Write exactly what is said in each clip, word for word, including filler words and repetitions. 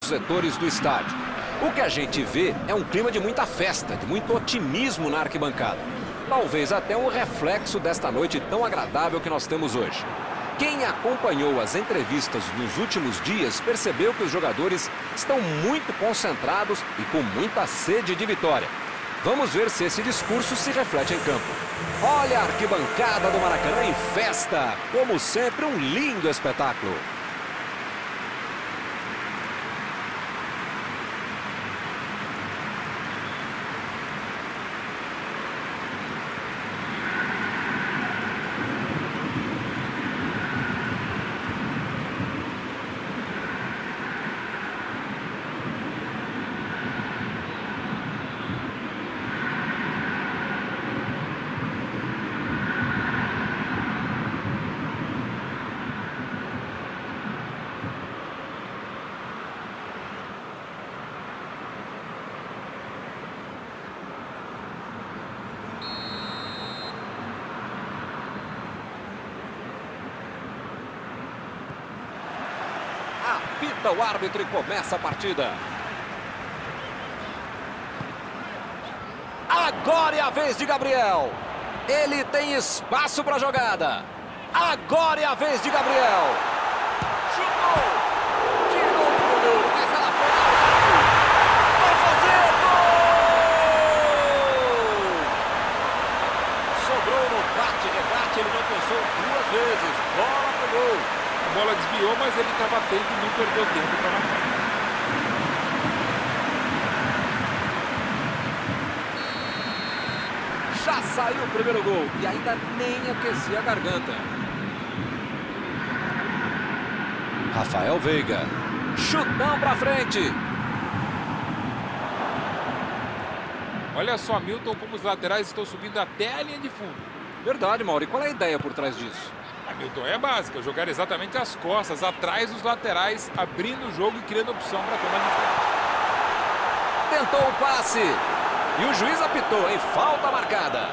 setores do estádio. O que a gente vê é um clima de muita festa, de muito otimismo na arquibancada. Talvez até um reflexo desta noite tão agradável que nós temos hoje. Quem acompanhou as entrevistas nos últimos dias percebeu que os jogadores estão muito concentrados e com muita sede de vitória. Vamos ver se esse discurso se reflete em campo. Olha a arquibancada do Maracanã em festa. Como sempre, um lindo espetáculo. Apita o árbitro e começa a partida. Agora é a vez de Gabriel. Ele tem espaço para a jogada. Agora é a vez de Gabriel. Chutou. Tirou o goleiro, mas ela foi. Vai fazer gol! Sobrou no bate-rebate, ele não pensou duas vezes. Bola pro gol. A bola desviou, mas ele estava atento e não perdeu tempo para marcar. Já saiu o primeiro gol e ainda nem aquecia a garganta. Rafael Veiga. Chutão para frente. Olha só, Milton, como os laterais estão subindo até a linha de fundo. Verdade, Mauro. E qual é a ideia por trás disso? A Milton é básica, jogar exatamente as costas, atrás dos laterais, abrindo o jogo e criando opção para tomar de frente. Tentou o passe. E o juiz apitou em falta marcada.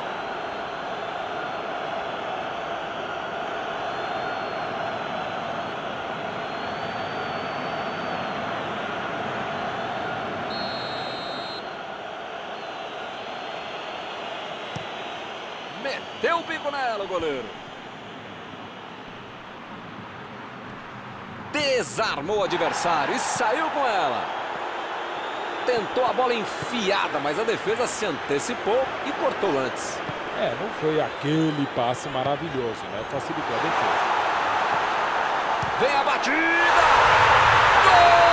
Meteu o bico nela, o goleiro. Desarmou o adversário e saiu com ela. Tentou a bola enfiada, mas a defesa se antecipou e cortou antes. É, não foi aquele passe maravilhoso, né? Facilitou a defesa. Vem a batida! Gol!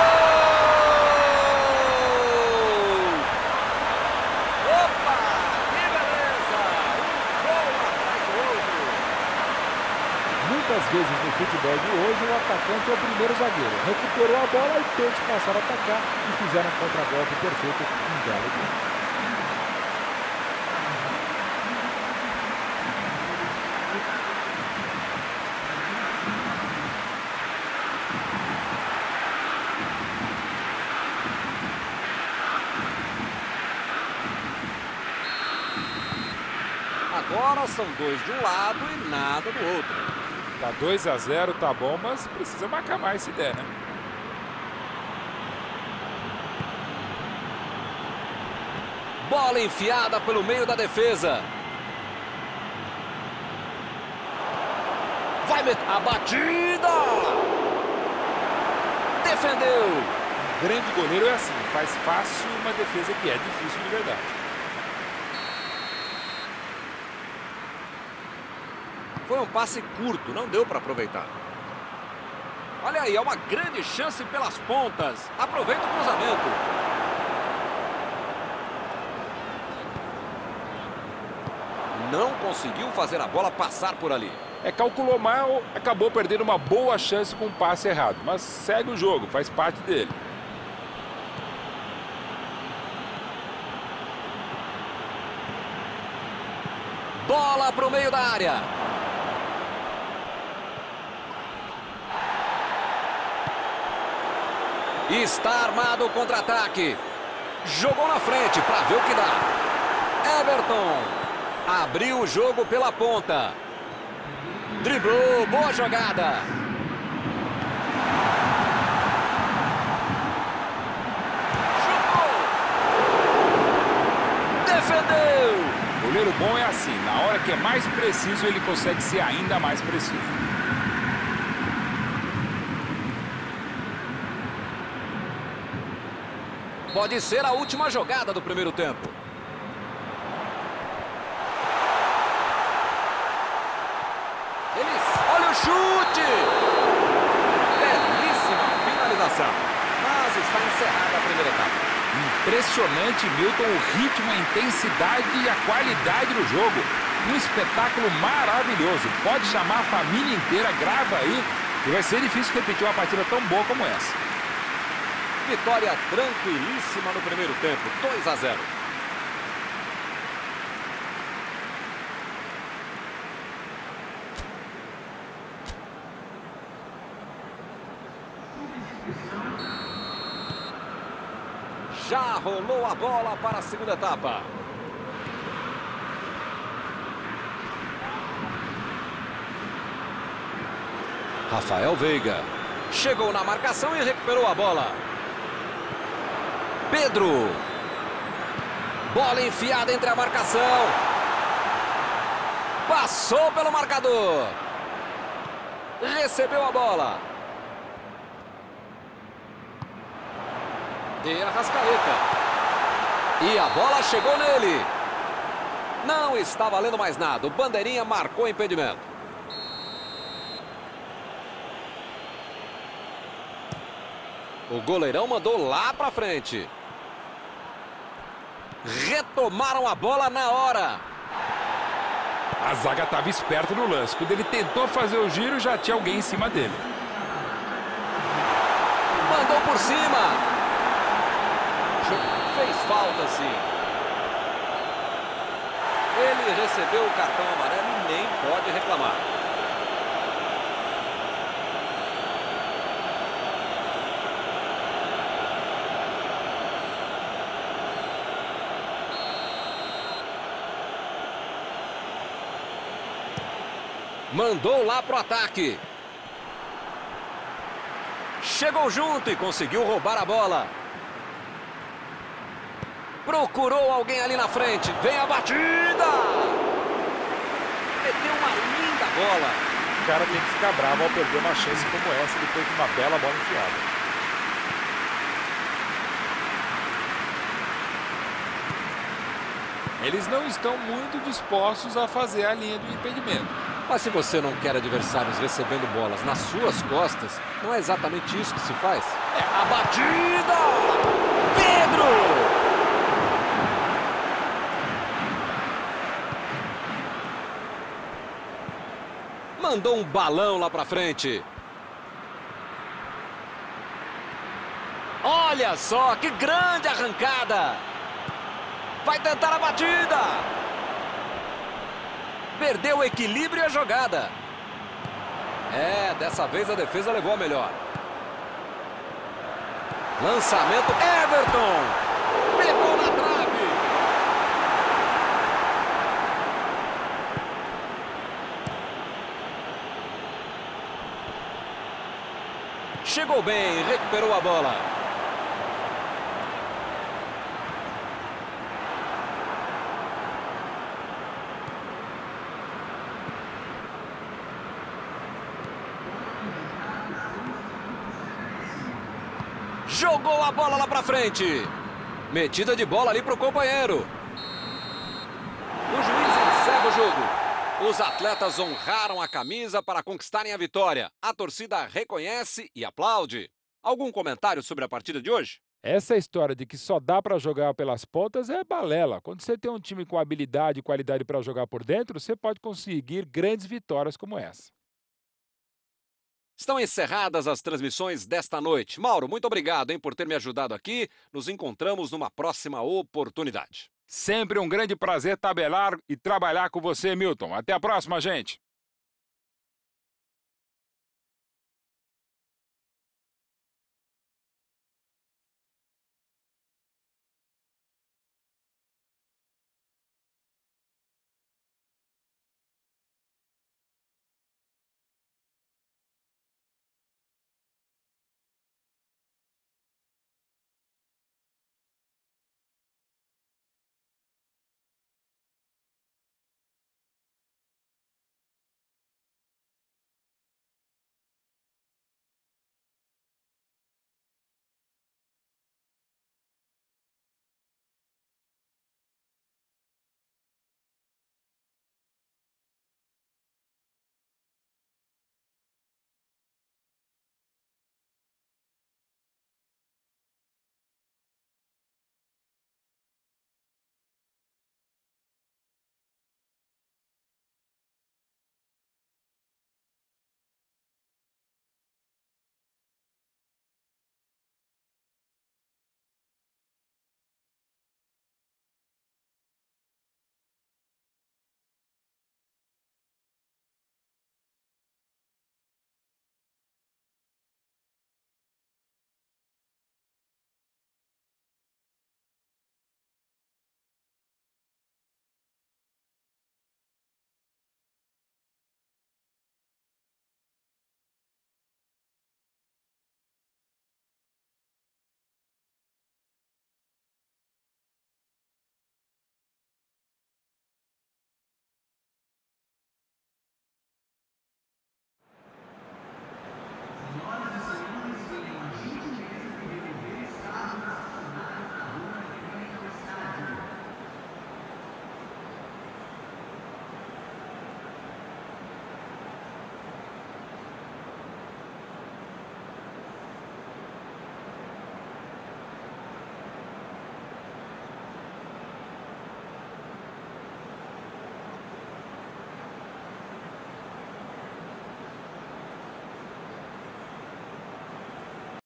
Opa! Que beleza! Um gol atrás do outro. Muitas vezes no futebol de hoje, o atacante é o primeiro zagueiro. Recuperou a bola e todos passaram a atacar e fizeram um contra-golpe perfeito em belo gol. Agora são dois de um lado e nada do outro. Tá dois a zero, tá bom, mas precisa marcar mais se der, né? Bola enfiada pelo meio da defesa. Vai meter a batida. Defendeu. Grande goleiro é assim, faz fácil uma defesa que é difícil de verdade. Foi um passe curto, não deu para aproveitar. Olha aí, é uma grande chance pelas pontas. Aproveita o cruzamento. Não conseguiu fazer a bola passar por ali. É, calculou mal, acabou perdendo uma boa chance com um passe errado. Mas segue o jogo, faz parte dele. Bola para o meio da área. Está armado o contra-ataque. Jogou na frente para ver o que dá. Everton abriu o jogo pela ponta. Driblou, boa jogada. bom é assim, na hora que é mais preciso, ele consegue ser ainda mais preciso. Pode ser a última jogada do primeiro tempo. Eles... Olha o chute! Belíssima finalização. Mas está encerrada a primeira etapa. Impressionante, Milton, o ritmo, a intensidade e a qualidade do jogo. Um espetáculo maravilhoso. Pode chamar a família inteira, grava aí. E vai ser difícil repetir uma partida tão boa como essa. Vitória tranquilíssima no primeiro tempo, dois a zero. Já rolou a bola para a segunda etapa. Rafael Veiga chegou na marcação e recuperou a bola. Pedro. Bola enfiada entre a marcação. Passou pelo marcador. Recebeu a bola. E a Arrascaeta. E a bola chegou nele. Não está valendo mais nada. O bandeirinha marcou impedimento. O goleirão mandou lá pra frente. Retomaram a bola na hora. A zaga estava esperta no lance. Quando ele tentou fazer o giro, já tinha alguém em cima dele. Mandou por cima. Fez falta, sim. Ele recebeu o cartão amarelo e nem pode reclamar. Mandou lá pro ataque. Chegou junto e conseguiu roubar a bola. Procurou alguém ali na frente. Vem a batida. Meteu uma linda bola. O cara tem que ficar bravo ao perder uma chance como essa depois de uma bela bola enfiada. Eles não estão muito dispostos a fazer a linha do impedimento. Mas se você não quer adversários recebendo bolas nas suas costas, não é exatamente isso que se faz. É a batida! Pedro! Mandou um balão lá pra frente. Olha só, que grande arrancada! Vai tentar a batida! Perdeu o equilíbrio e a jogada. É, dessa vez a defesa levou a melhor. Lançamento, Everton! Pegou na trave! Chegou bem, recuperou a bola. Jogou a bola lá pra frente. Metida de bola ali pro companheiro. O juiz encerra o jogo. Os atletas honraram a camisa para conquistarem a vitória. A torcida reconhece e aplaude. Algum comentário sobre a partida de hoje? Essa história de que só dá para jogar pelas pontas é balela. Quando você tem um time com habilidade e qualidade para jogar por dentro, você pode conseguir grandes vitórias como essa. Estão encerradas as transmissões desta noite. Mauro, muito obrigado, hein, por ter me ajudado aqui. Nos encontramos numa próxima oportunidade. Sempre um grande prazer tabelar e trabalhar com você, Milton. Até a próxima, gente.